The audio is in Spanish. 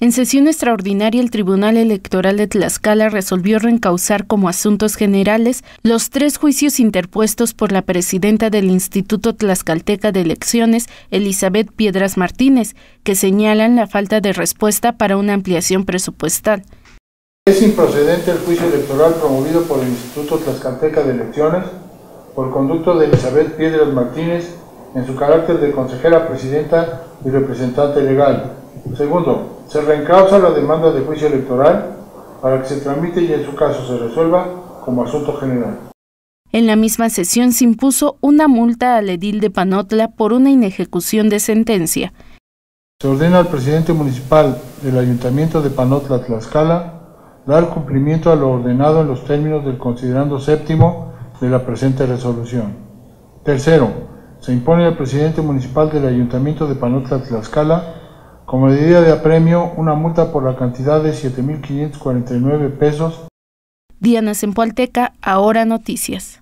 En sesión extraordinaria, el Tribunal Electoral de Tlaxcala resolvió reencauzar como asuntos generales los 3 juicios interpuestos por la presidenta del Instituto Tlaxcalteca de Elecciones, Elizabeth Piedras Martínez, que señalan la falta de respuesta para una ampliación presupuestal. Es improcedente el juicio electoral promovido por el Instituto Tlaxcalteca de Elecciones por conducto de Elizabeth Piedras Martínez en su carácter de consejera presidenta y representante legal. Segundo, se reencausa la demanda de juicio electoral para que se tramite y en su caso se resuelva como asunto general. En la misma sesión se impuso una multa al edil de Panotla por una inejecución de sentencia. Se ordena al presidente municipal del Ayuntamiento de Panotla, Tlaxcala, dar cumplimiento a lo ordenado en los términos del considerando séptimo de la presente resolución. Tercero, se impone al presidente municipal del Ayuntamiento de Panotla, Tlaxcala, como medida de apremio, una multa por la cantidad de 7,549 pesos. Diana Zempoalteca, Ahora Noticias.